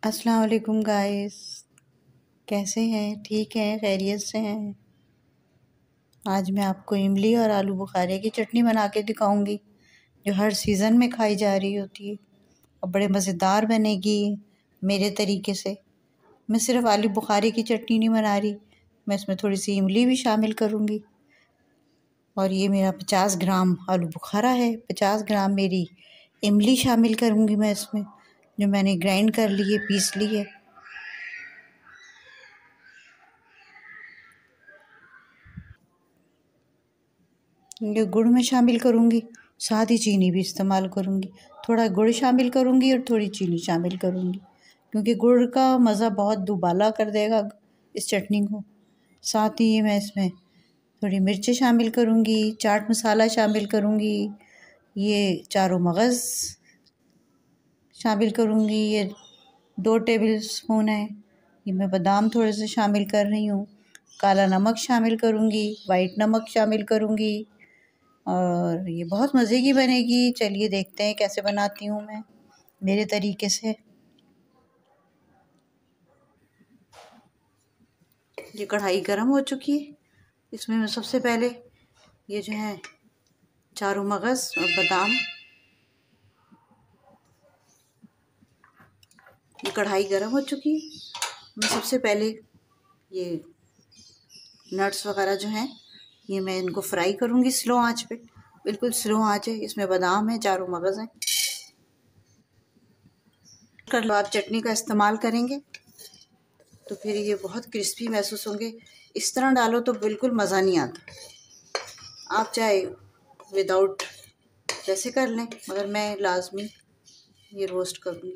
अस्सलाम वालेकुम गाइस। कैसे हैं? ठीक हैं? खैरियत से हैं? आज मैं आपको इमली और आलू बुखारे की चटनी बना के दिखाऊंगी जो हर सीज़न में खाई जा रही होती है और बड़े मज़ेदार बनेगी मेरे तरीके से। मैं सिर्फ आलू बुखारे की चटनी नहीं बना रही, मैं इसमें थोड़ी सी इमली भी शामिल करूंगी। और ये मेरा 50 ग्राम आलू बुखारा है, 50 ग्राम मेरी इमली शामिल करूंगी मैं इसमें, जो मैंने ग्राइंड कर ली है, पीस ली है। ये गुड़ में शामिल करूँगी, साथ ही चीनी भी इस्तेमाल करूँगी। थोड़ा गुड़ शामिल करूँगी और थोड़ी चीनी शामिल करूँगी, क्योंकि गुड़ का मज़ा बहुत दुबाला कर देगा इस चटनी को। साथ ही मैं इसमें थोड़ी मिर्चें शामिल करूँगी, चाट मसाला शामिल करूँगी, ये चारों मगज़ शामिल करूँगी, ये 2 टेबल स्पून है। ये मैं बादाम थोड़े से शामिल कर रही हूँ। काला नमक शामिल करूँगी, वाइट नमक शामिल करूँगी और ये बहुत मज़े की बनेगी। चलिए देखते हैं कैसे बनाती हूँ मैं मेरे तरीके से। ये कढ़ाई गर्म हो चुकी है, इसमें मैं सबसे पहले ये जो है चारों मगज़ और बादाम, ये कढ़ाई गर्म हो चुकी है। मैं सबसे पहले ये नट्स वगैरह जो हैं ये मैं इनको फ्राई करूँगी स्लो आंच पे, बिल्कुल स्लो आंच है। इसमें बादाम है, चारों मगज़ हैं। कर लो, आप चटनी का इस्तेमाल करेंगे तो फिर ये बहुत क्रिस्पी महसूस होंगे। इस तरह डालो तो बिल्कुल मज़ा नहीं आता। आप चाहे विदाउट वैसे कर लें, मगर मैं लाजमी ये रोस्ट करूँगी।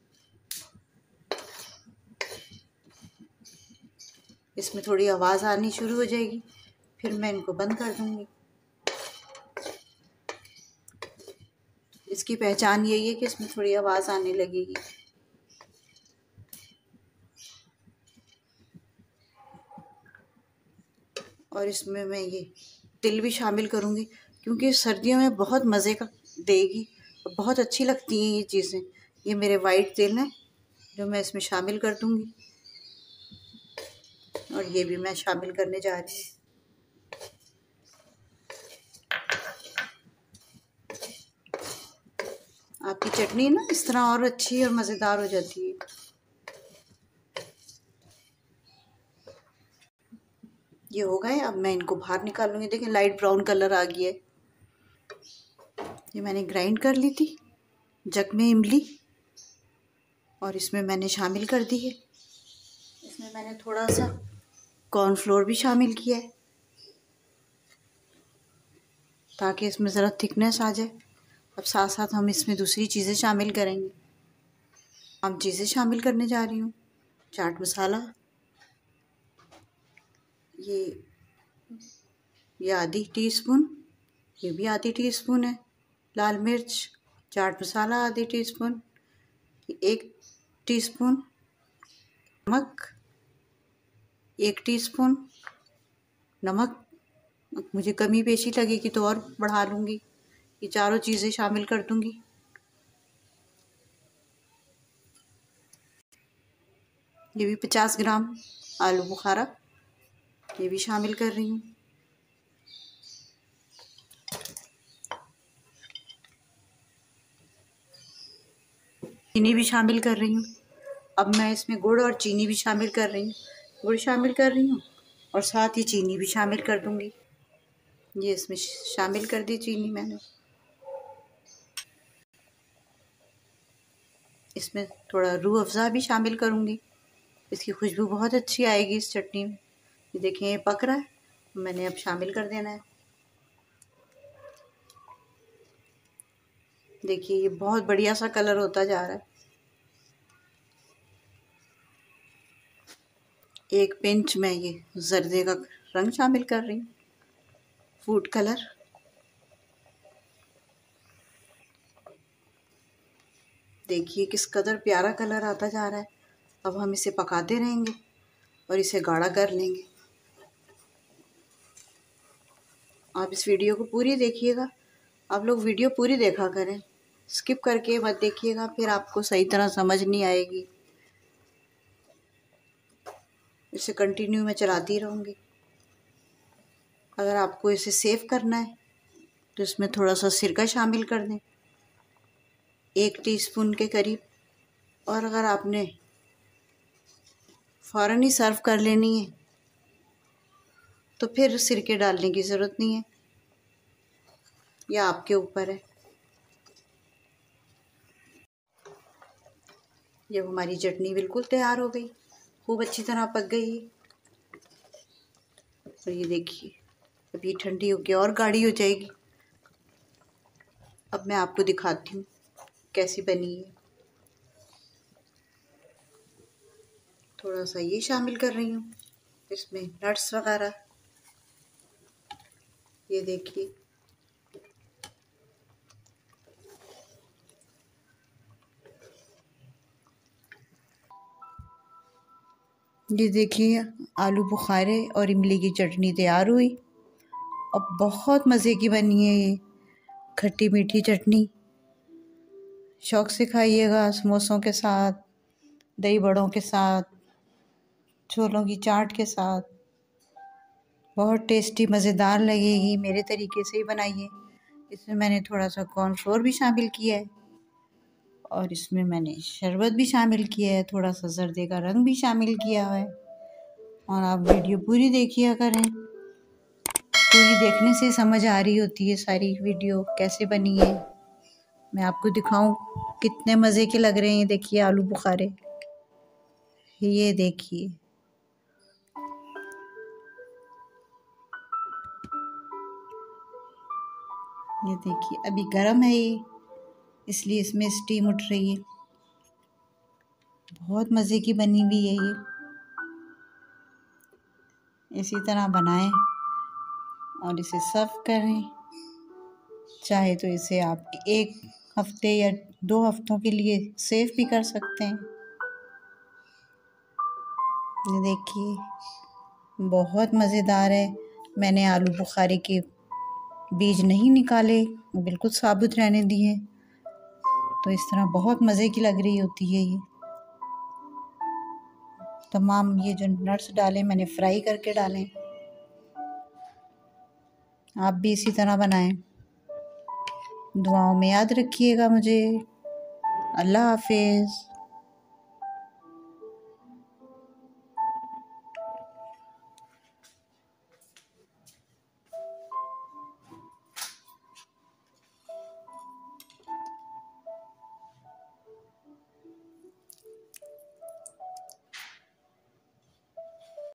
इसमें थोड़ी आवाज़ आनी शुरू हो जाएगी, फिर मैं इनको बंद कर दूँगी। इसकी पहचान यही है कि इसमें थोड़ी आवाज़ आने लगेगी। और इसमें मैं ये तिल भी शामिल करूँगी, क्योंकि सर्दियों में बहुत मज़े का देगी और बहुत अच्छी लगती हैं ये चीज़ें। ये मेरे वाइट तिल हैं जो मैं इसमें शामिल कर दूँगी, और ये भी मैं शामिल करने जा रही हूँ। आपकी चटनी ना इस तरह और अच्छी और मज़ेदार हो जाती है। ये हो गए, अब मैं इनको बाहर निकालूंगी। देखिए लाइट ब्राउन कलर आ गया है। ये मैंने ग्राइंड कर ली थी जग में इमली, और इसमें मैंने शामिल कर दी है। इसमें मैंने थोड़ा सा कॉर्नफ्लोर भी शामिल किया है ताकि इसमें ज़रा थिकनेस आ जाए। अब साथ साथ हम इसमें दूसरी चीज़ें शामिल करेंगे। हम चीज़ें शामिल करने जा रही हूँ। चाट मसाला, ये आधी टीस्पून, ये भी आधी टीस्पून है। लाल मिर्च, चाट मसाला आधी टीस्पून, 1 टीस्पून नमक, 1 टीस्पून नमक। मुझे कमी पेशी लगेगी तो और बढ़ा लूँगी। ये चारों चीज़ें शामिल कर दूँगी। ये भी 50 ग्राम आलू बुखारा, ये भी शामिल कर रही हूँ। चीनी भी शामिल कर रही हूँ। अब मैं इसमें गुड़ और चीनी भी शामिल कर रही हूँ। गुड़ शामिल कर रही हूँ और साथ ही चीनी भी शामिल कर दूँगी। ये इसमें शामिल कर दी चीनी मैंने। इसमें थोड़ा रूह अफ़ज़ा भी शामिल करूँगी, इसकी खुशबू बहुत अच्छी आएगी इस चटनी में। ये देखें ये पक रहा है, मैंने अब शामिल कर देना है। देखिए ये बहुत बढ़िया सा कलर होता जा रहा है। एक पिंच में ये जर्दे का रंग शामिल कर रही हूँ, फूड कलर। देखिए किस कदर प्यारा कलर आता जा रहा है। अब हम इसे पकाते रहेंगे और इसे गाढ़ा कर लेंगे। आप इस वीडियो को पूरी देखिएगा। आप लोग वीडियो पूरी देखा करें, स्किप करके मत देखिएगा, फिर आपको सही तरह समझ नहीं आएगी। इसे कंटिन्यू मैं चलाती रहूँगी। अगर आपको इसे सेव करना है तो इसमें थोड़ा सा सिरका शामिल कर दें, 1 टीस्पून के करीब। और अगर आपने फ़ौरन ही सर्व कर लेनी है तो फिर सिरके डालने की ज़रूरत नहीं है, यह आपके ऊपर है। जब हमारी चटनी बिल्कुल तैयार हो गई, खूब अच्छी तरह पक गई है, और ये देखिए अब ये ठंडी होकर और गाढ़ी हो जाएगी। अब मैं आपको दिखाती हूँ कैसी बनी है। थोड़ा सा ये शामिल कर रही हूँ इसमें नट्स वगैरह, ये देखिए। ये देखिए आलू बुखारे और इमली की चटनी तैयार हुई। अब बहुत मज़े की बनी है ये खट्टी मीठी चटनी। शौक़ से खाइएगा, समोसों के साथ, दही बड़ों के साथ, छोलों की चाट के साथ। बहुत टेस्टी मज़ेदार लगेगी। मेरे तरीके से ही बनाइए। इसमें मैंने थोड़ा सा कॉर्नफ्लोर भी शामिल किया है और इसमें मैंने शरबत भी शामिल किया है, थोड़ा सा जर्दे का रंग भी शामिल किया है। और आप वीडियो पूरी देखिए करें, पूरी देखने से समझ आ रही होती है सारी वीडियो कैसे बनी है। मैं आपको दिखाऊं कितने मज़े के लग रहे हैं। देखिए आलू बुखारे, ये देखिए। ये देखिए अभी गर्म है ये, इसलिए इसमें स्टीम उठ रही है। बहुत मज़े की बनी हुई है ये। इसी तरह बनाएं और इसे सर्व करें। चाहे तो इसे आप 1 हफ्ते या 2 हफ्तों के लिए सेव भी कर सकते हैं। ये देखिए बहुत मज़ेदार है। मैंने आलू बुखारे के बीज नहीं निकाले, बिल्कुल साबुत रहने दिए, तो इस तरह बहुत मज़े की लग रही होती है ये। तमाम ये जो नट्स डाले मैंने फ्राई करके डालें। आप भी इसी तरह बनाएं। दुआओं में याद रखिएगा मुझे। अल्लाह हाफिज़।